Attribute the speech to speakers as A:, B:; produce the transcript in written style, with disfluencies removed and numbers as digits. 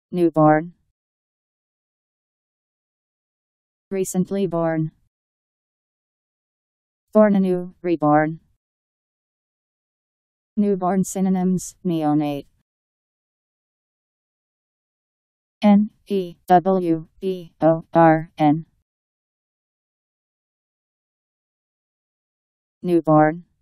A: Newborn. Recently born. Born anew, reborn. Newborn synonyms: neonate. Neworn. Newborn.